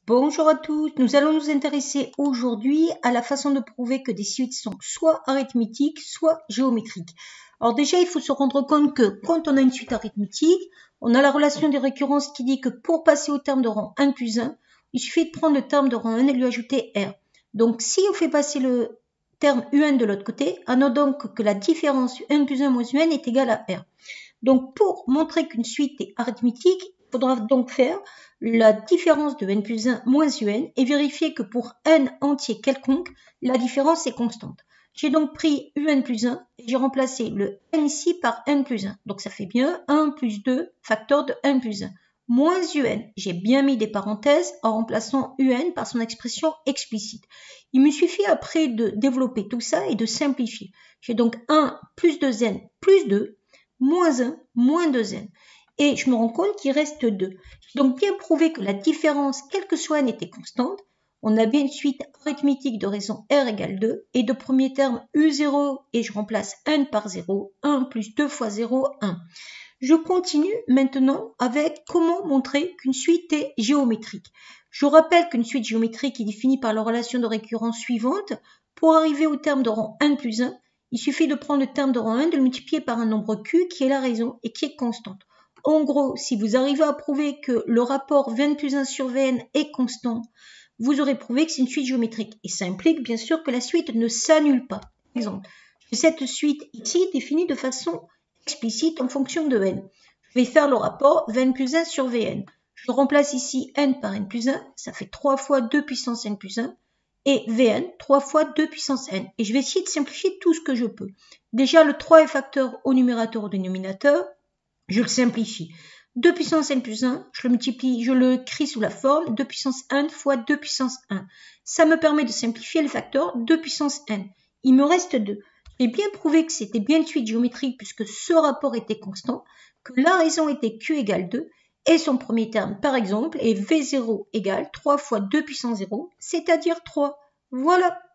Bonjour à tous, nous allons nous intéresser aujourd'hui à la façon de prouver que des suites sont soit arithmétiques, soit géométriques. Alors déjà, il faut se rendre compte que quand on a une suite arithmétique, on a la relation des récurrences qui dit que pour passer au terme de rang 1 plus 1, il suffit de prendre le terme de rang 1 et lui ajouter R. Donc si on fait passer le terme UN de l'autre côté, on a donc que la différence UN plus 1 moins UN est égale à R. Donc pour montrer qu'une suite est arithmétique, il faudra donc faire la différence de n plus 1 moins un et vérifier que pour n entier quelconque, la différence est constante. J'ai donc pris un plus 1 et j'ai remplacé le n ici par n plus 1. Donc ça fait bien 1 plus 2 facteur de n plus 1. Moins un, j'ai bien mis des parenthèses en remplaçant un par son expression explicite. Il me suffit après de développer tout ça et de simplifier. J'ai donc 1 plus 2n plus 2 moins 1, moins 2n. Et je me rends compte qu'il reste 2. J'ai donc bien prouvé que la différence, quelle que soit n, était constante. On a bien une suite arithmétique de raison r égale 2. Et de premier terme u0, et je remplace n par 0. 1 plus 2 fois 0, 1. Je continue maintenant avec comment montrer qu'une suite est géométrique. Je rappelle qu'une suite géométrique est définie par la relation de récurrence suivante. Pour arriver au terme de rang 1 plus 1, il suffit de prendre le terme de rang 1, de le multiplier par un nombre q qui est la raison et qui est constante. En gros, si vous arrivez à prouver que le rapport Vn plus 1 sur Vn est constant, vous aurez prouvé que c'est une suite géométrique. Et ça implique bien sûr que la suite ne s'annule pas. Par exemple, cette suite ici est définie de façon explicite en fonction de n. Je vais faire le rapport Vn plus 1 sur Vn. Je remplace ici n par n plus 1, ça fait 3 fois 2 puissance n plus 1. Et Vn, 3 fois 2 puissance n. Et je vais essayer de simplifier tout ce que je peux. Déjà, le 3 est facteur au numérateur ou au dénominateur. Je le simplifie. 2 puissance n plus 1, je le multiplie, je le écris sous la forme 2 puissance n fois 2 puissance 1. Ça me permet de simplifier le facteur 2 puissance n. Il me reste 2. J'ai bien prouvé que c'était bien une suite géométrique puisque ce rapport était constant, que la raison était q égale 2, et son premier terme, par exemple, est V0 égale 3 fois 2 puissance 0, c'est-à-dire 3. Voilà.